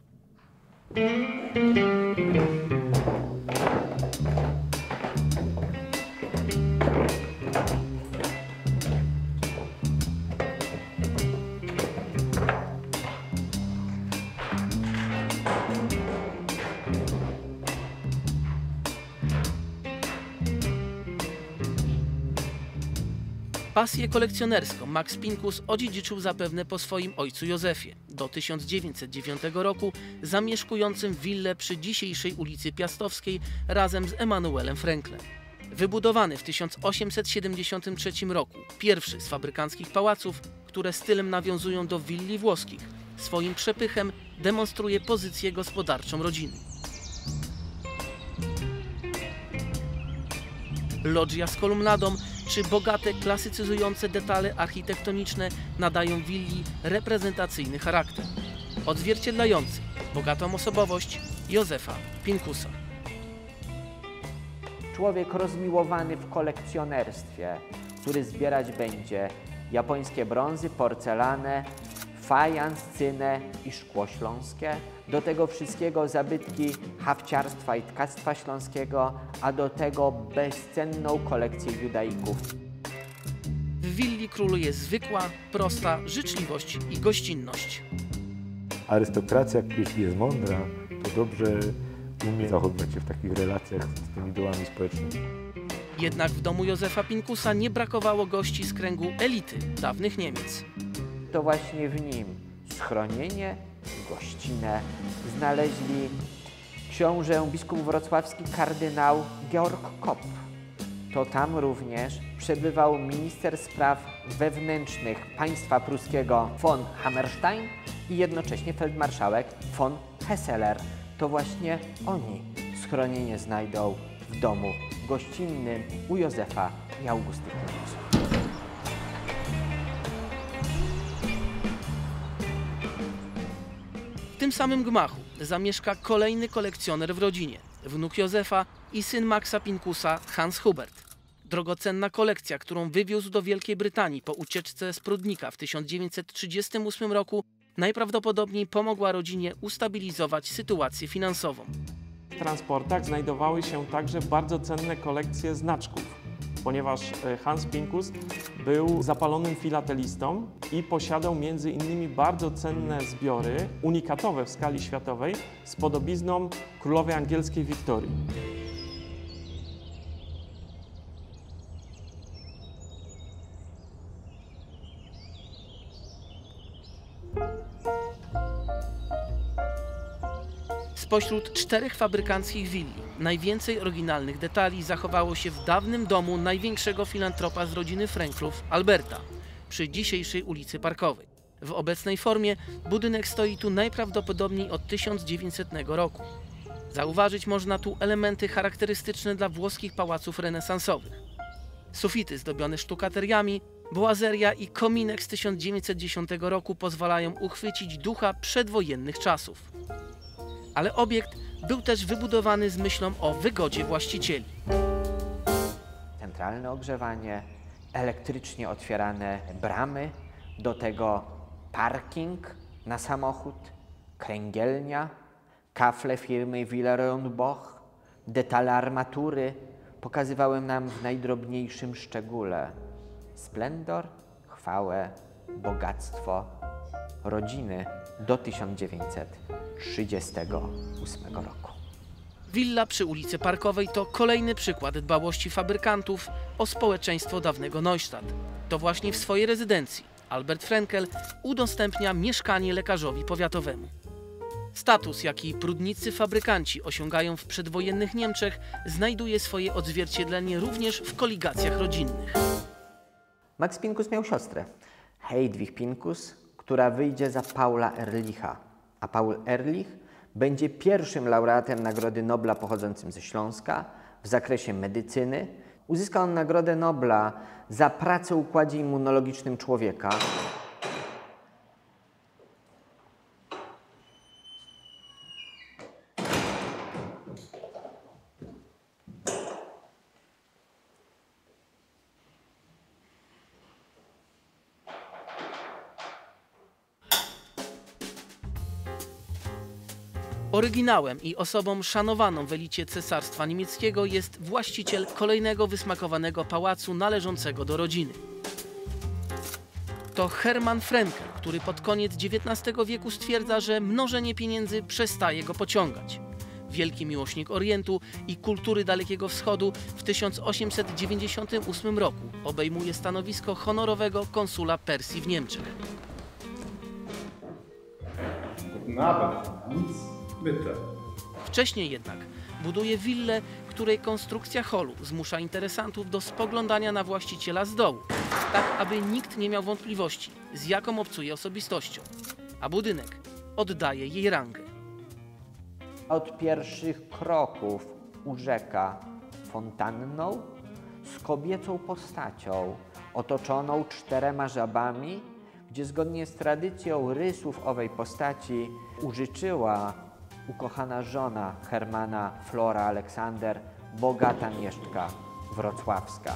Pasję kolekcjonerską Max Pinkus odziedziczył zapewne po swoim ojcu Józefie, do 1909 roku zamieszkującym willę przy dzisiejszej ulicy Piastowskiej razem z Emanuelem Frenklem. Wybudowany w 1873 roku, pierwszy z fabrykanckich pałaców, które stylem nawiązują do willi włoskich, swoim przepychem demonstruje pozycję gospodarczą rodziny. Loggia z kolumnadą czy bogate, klasycyzujące detale architektoniczne nadają willi reprezentacyjny charakter, odzwierciedlający bogatą osobowość Józefa Pinkusa. Człowiek rozmiłowany w kolekcjonerstwie, który zbierać będzie japońskie brązy, porcelanę, fajans, cynę i szkło śląskie. Do tego wszystkiego zabytki hafciarstwa i tkactwa śląskiego, a do tego bezcenną kolekcję judaików. W willi króluje zwykła, prosta życzliwość i gościnność. Arystokracja, jeśli jest mądra, to dobrze umie zachowywać się w takich relacjach z tymi dołami społecznymi. Jednak w domu Józefa Pinkusa nie brakowało gości z kręgu elity dawnych Niemiec. To właśnie w nim schronienie, gościnę znaleźli książę biskup wrocławski kardynał Georg Kopp. To tam również przebywał minister spraw wewnętrznych państwa pruskiego von Hammerstein i jednocześnie feldmarszałek von Hesseler. To właśnie oni schronienie znajdą w domu gościnnym u Józefa i Augusty Pinkusa. W tym samym gmachu zamieszka kolejny kolekcjoner w rodzinie, wnuk Józefa i syn Maxa Pinkusa, Hans Hubert. Drogocenna kolekcja, którą wywiózł do Wielkiej Brytanii po ucieczce z Prudnika w 1938 roku, najprawdopodobniej pomogła rodzinie ustabilizować sytuację finansową. W transportach znajdowały się także bardzo cenne kolekcje znaczków, ponieważ Hans Pinkus był zapalonym filatelistą i posiadał między innymi bardzo cenne zbiory, unikatowe w skali światowej, z podobizną królowej angielskiej Wiktorii. Spośród 4 fabrykanckich willi najwięcej oryginalnych detali zachowało się w dawnym domu największego filantropa z rodziny Franklów, Alberta, przy dzisiejszej ulicy Parkowej. W obecnej formie budynek stoi tu najprawdopodobniej od 1900 roku. Zauważyć można tu elementy charakterystyczne dla włoskich pałaców renesansowych. Sufity zdobione sztukateriami, boazeria i kominek z 1910 roku pozwalają uchwycić ducha przedwojennych czasów. Ale obiekt był też wybudowany z myślą o wygodzie właścicieli. Centralne ogrzewanie, elektrycznie otwierane bramy, do tego parking na samochód, kręgielnia, kafle firmy Villeroy-en-Boch, detale armatury pokazywały nam w najdrobniejszym szczególe splendor, chwałę, bogactwo rodziny do 1938 roku. Willa przy ulicy Parkowej to kolejny przykład dbałości fabrykantów o społeczeństwo dawnego Neustadt. To właśnie w swojej rezydencji Albert Frenkel udostępnia mieszkanie lekarzowi powiatowemu. Status, jaki prudniccy fabrykanci osiągają w przedwojennych Niemczech, znajduje swoje odzwierciedlenie również w koligacjach rodzinnych. Max Pinkus miał siostrę, Hedwig Pinkus, która wyjdzie za Paula Ehrlicha, a Paul Ehrlich będzie pierwszym laureatem Nagrody Nobla pochodzącym ze Śląska w zakresie medycyny. Uzyskał on Nagrodę Nobla za pracę o układzie immunologicznym człowieka. Oryginałem i osobą szanowaną w elicie Cesarstwa Niemieckiego jest właściciel kolejnego wysmakowanego pałacu należącego do rodziny. To Hermann Frenkel, który pod koniec XIX wieku stwierdza, że mnożenie pieniędzy przestaje go pociągać. Wielki miłośnik Orientu i kultury Dalekiego Wschodu w 1898 roku obejmuje stanowisko honorowego konsula Persji w Niemczech. Wcześniej jednak buduje willę, której konstrukcja holu zmusza interesantów do spoglądania na właściciela z dołu, tak aby nikt nie miał wątpliwości, z jaką obcuje osobistością, a budynek oddaje jej rangę. Od pierwszych kroków urzeka fontanną z kobiecą postacią, otoczoną 4 żabami, gdzie zgodnie z tradycją rysów owej postaci użyczyła ukochana żona Hermana Flora Aleksander, bogata mieszczka wrocławska.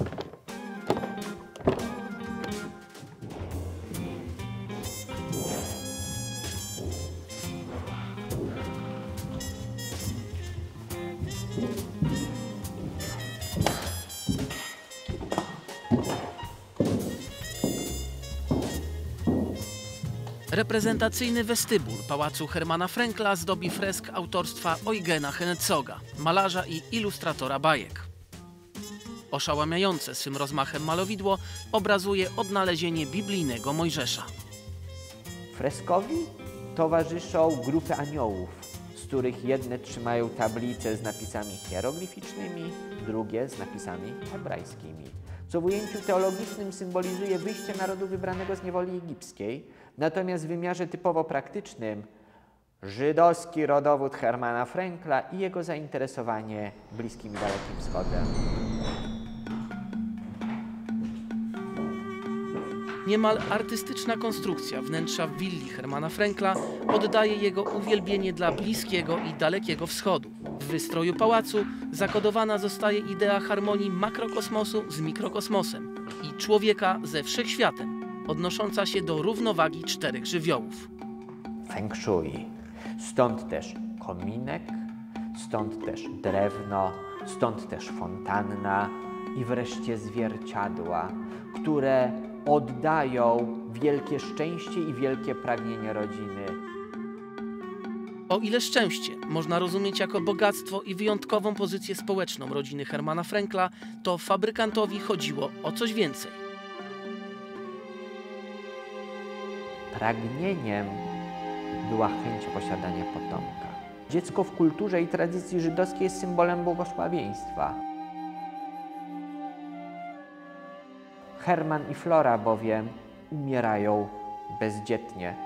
Reprezentacyjny westybul pałacu Hermana Frenkla zdobi fresk autorstwa Eugena Henetzoga, malarza i ilustratora bajek. Oszałamiające swym rozmachem malowidło obrazuje odnalezienie biblijnego Mojżesza. Freskowi towarzyszą grupy aniołów, z których jedne trzymają tablice z napisami hieroglificznymi, drugie z napisami hebrajskimi, co w ujęciu teologicznym symbolizuje wyjście narodu wybranego z niewoli egipskiej, natomiast w wymiarze typowo praktycznym żydowski rodowód Hermana Frenkla i jego zainteresowanie Bliskim i Dalekim Wschodem. Niemal artystyczna konstrukcja wnętrza willi Hermana Frenkla oddaje jego uwielbienie dla Bliskiego i Dalekiego Wschodu. W W wystroju pałacu zakodowana zostaje idea harmonii makrokosmosu z mikrokosmosem i człowieka ze wszechświatem, odnosząca się do równowagi 4 żywiołów. Feng shui. Stąd też kominek, stąd też drewno, stąd też fontanna i wreszcie zwierciadła, które oddają wielkie szczęście i wielkie pragnienie rodziny. O ile szczęście można rozumieć jako bogactwo i wyjątkową pozycję społeczną rodziny Hermana Frankla, to fabrykantowi chodziło o coś więcej. Pragnieniem była chęć posiadania potomka. Dziecko w kulturze i tradycji żydowskiej jest symbolem błogosławieństwa. Herman i Flora bowiem umierają bezdzietnie.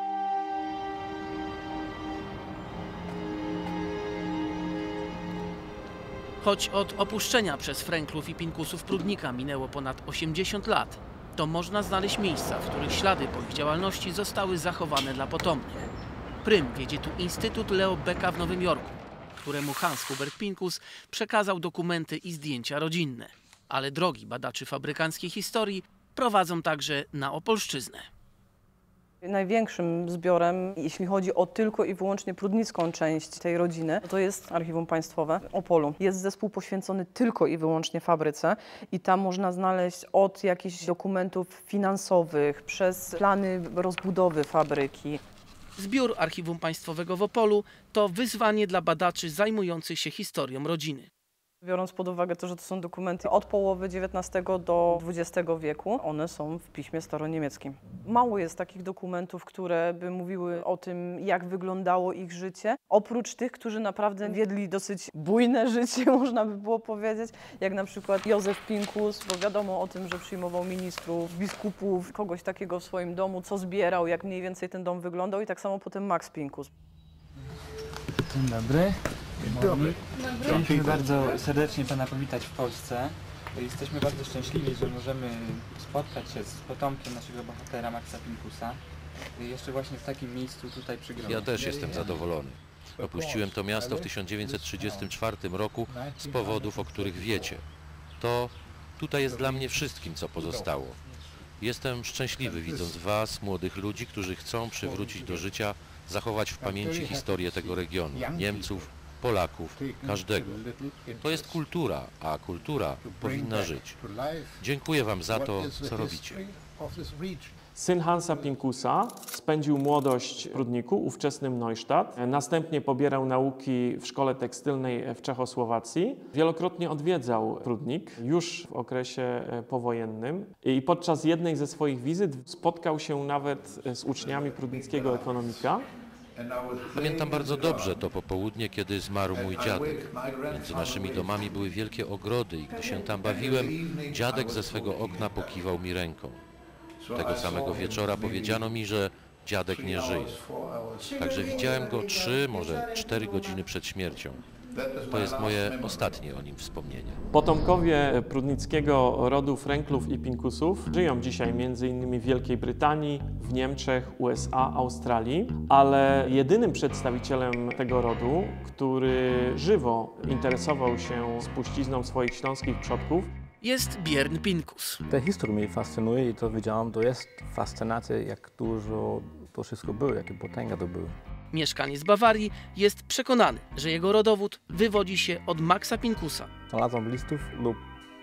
Choć od opuszczenia przez Franklów i Pinkusów Prudnika minęło ponad 80 lat, to można znaleźć miejsca, w których ślady po ich działalności zostały zachowane dla potomnych. Prym wiedzie tu Instytut Leo Becka w Nowym Jorku, któremu Hans Hubert Pinkus przekazał dokumenty i zdjęcia rodzinne. Ale drogi badaczy fabrykanckiej historii prowadzą także na Opolszczyznę. Największym zbiorem, jeśli chodzi o tylko i wyłącznie prudnicką część tej rodziny, to jest Archiwum Państwowe w Opolu. Jest zespół poświęcony tylko i wyłącznie fabryce i tam można znaleźć od jakichś dokumentów finansowych, przez plany rozbudowy fabryki. Zbiór Archiwum Państwowego w Opolu to wyzwanie dla badaczy zajmujących się historią rodziny. Biorąc pod uwagę to, że to są dokumenty od połowy XIX do XX wieku, one są w piśmie staroniemieckim. Mało jest takich dokumentów, które by mówiły o tym, jak wyglądało ich życie. Oprócz tych, którzy naprawdę wiedli dosyć bujne życie, można by było powiedzieć, jak na przykład Józef Pinkus, bo wiadomo o tym, że przyjmował ministrów, biskupów, kogoś takiego w swoim domu, co zbierał, jak mniej więcej ten dom wyglądał i tak samo potem Max Pinkus. Dzień dobry. Chcieliśmy bardzo serdecznie Pana powitać w Polsce. Jesteśmy bardzo szczęśliwi, że możemy spotkać się z potomkiem naszego bohatera Maxa Pinkusa. Jeszcze właśnie w takim miejscu tutaj przy grobie. Ja też jestem zadowolony. Opuściłem to miasto w 1934 roku z powodów, o których wiecie. Tutaj jest dla mnie wszystkim, co pozostało. Jestem szczęśliwy, widząc Was, młodych ludzi, którzy chcą przywrócić do życia, zachować w pamięci historię tego regionu, Niemców, Polaków, każdego. To jest kultura, a kultura powinna żyć. Dziękuję Wam za to, co robicie. Syn Hansa Pinkusa spędził młodość w Prudniku, ówczesnym Neustadt. Następnie pobierał nauki w szkole tekstylnej w Czechosłowacji. Wielokrotnie odwiedzał Prudnik już w okresie powojennym i podczas jednej ze swoich wizyt spotkał się nawet z uczniami prudnickiego ekonomika. Pamiętam bardzo dobrze to popołudnie, kiedy zmarł mój dziadek. Między naszymi domami były wielkie ogrody i gdy się tam bawiłem, dziadek ze swego okna pokiwał mi ręką. Tego samego wieczora powiedziano mi, że dziadek nie żyje. Także widziałem go 3, może 4 godziny przed śmiercią. To jest moje ostatnie o nim wspomnienie. Potomkowie prudnickiego rodu Franklów i Pinkusów żyją dzisiaj m.in. w Wielkiej Brytanii, w Niemczech, USA, Australii, ale jedynym przedstawicielem tego rodu, który żywo interesował się spuścizną swoich śląskich przodków, jest Björn Pinkus. Ta historia mnie fascynuje i to widziałam, to jest fascynacja, jak dużo to wszystko było, jakie potęga to było. Mieszkaniec Bawarii jest przekonany, że jego rodowód wywodzi się od Maxa Pinkusa. Znalazłem listów lub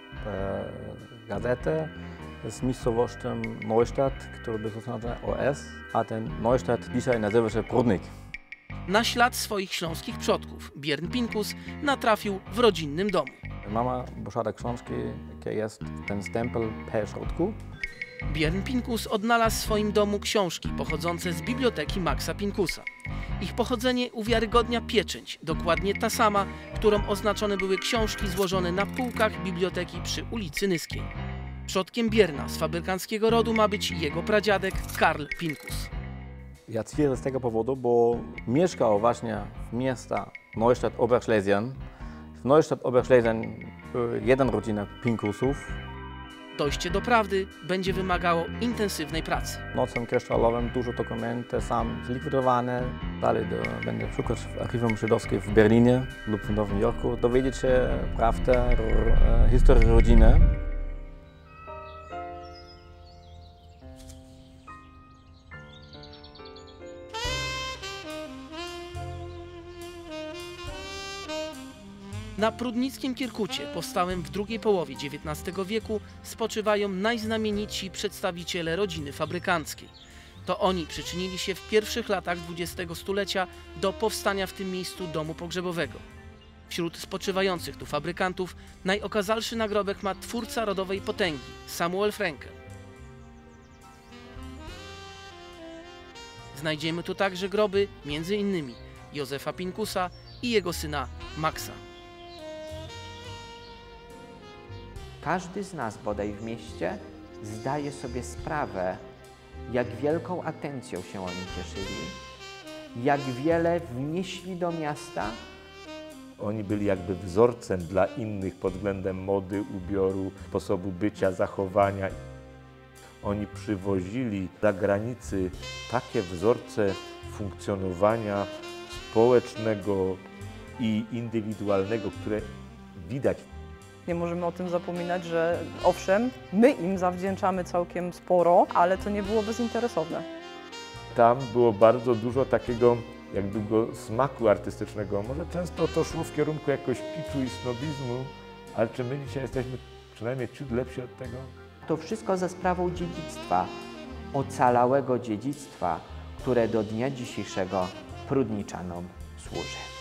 gazetę z miejscowością Neustadt, który był oznaczony OS, a ten Neustadt dzisiaj nazywa się Prudnik. Na ślad swoich śląskich przodków Björn Pinkus natrafił w rodzinnym domu. Mama posiada książki, gdzie jest ten stempel P w środku. Björn Pinkus odnalazł w swoim domu książki pochodzące z biblioteki Maxa Pinkusa. Ich pochodzenie uwiarygodnia pieczęć, dokładnie ta sama, którą oznaczone były książki złożone na półkach biblioteki przy ulicy Nyskiej. Przodkiem Björna z fabrykanckiego rodu ma być jego pradziadek Karl Pinkus. Ja twierdzę z tego powodu, bo mieszkał właśnie w miasta Neustadt-Oberschlesien. W Neustadt-Oberschlesien była jedna rodzina Pinkusów. Dojście do prawdy będzie wymagało intensywnej pracy. Nocem kryształowym dużo dokumentów są zlikwidowane. Dalej będę szukać w archiwum żydowskim w Berlinie lub w Nowym Jorku, dowiedzieć się prawdę, historii rodziny. Na prudnickim Kirkucie, powstałym w drugiej połowie XIX wieku, spoczywają najznamienitsi przedstawiciele rodziny fabrykanckiej. To oni przyczynili się w pierwszych latach XX stulecia do powstania w tym miejscu domu pogrzebowego. Wśród spoczywających tu fabrykantów najokazalszy nagrobek ma twórca rodowej potęgi, Samuel Frenkel. Znajdziemy tu także groby m.in. Józefa Pinkusa i jego syna Maxa. Każdy z nas bodaj w mieście zdaje sobie sprawę, jak wielką atencją się oni cieszyli, jak wiele wnieśli do miasta. Oni byli jakby wzorcem dla innych pod względem mody, ubioru, sposobu bycia, zachowania. Oni przywozili za granicy takie wzorce funkcjonowania społecznego i indywidualnego, które widać. Nie możemy o tym zapominać, że owszem, my im zawdzięczamy całkiem sporo, ale to nie było bezinteresowne. Tam było bardzo dużo takiego jakby smaku artystycznego. Może często to szło w kierunku jakiegoś kiczu i snobizmu, ale czy my dzisiaj jesteśmy przynajmniej ciut lepsi od tego? To wszystko za sprawą dziedzictwa, ocalałego dziedzictwa, które do dnia dzisiejszego Prudniczanom służy.